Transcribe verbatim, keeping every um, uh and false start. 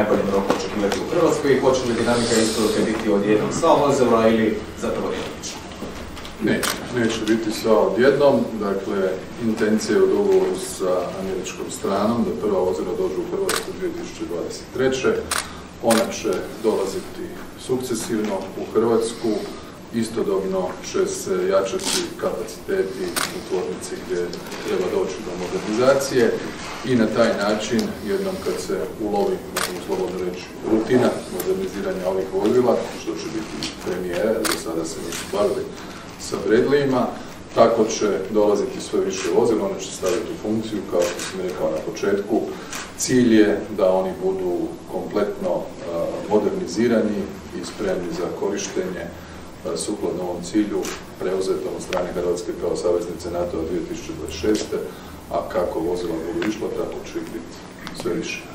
najboljem roku očekivati u Hrvatskoj i hoće li dinamika isporuke biti odjednom sva vozila ili zapravo djelomično? Neće, neće biti sva odjednom. Dakle, intencija je u dogovoru sa američkom stranom da prva vozila dođu u Hrvatsku dvije tisuće dvadeset treće. Ona će dolaziti sukcesivno u Hrvatsku. Istodobno će se jačati kapaciteti u tvornici gdje treba doći do modernizacije i na taj način, jednom kad se ulovi, možemo slobodno reći, rutina moderniziranja ovih vozila, što će biti premijera, do sada se nisu bavili sa Bradleyima, tako će dolaziti sve više vozila, one će staviti u funkciju, kao što sam rekao na početku. Cilj je da oni budu kompletno modernizirani i spremni za korištenje sukladno ovom cilju preuzetom od strane Hrvatske kao saveznice NATO-a dvije tisuće dvadeset šeste. A kako vozila budu išla, tako će ih biti sve više.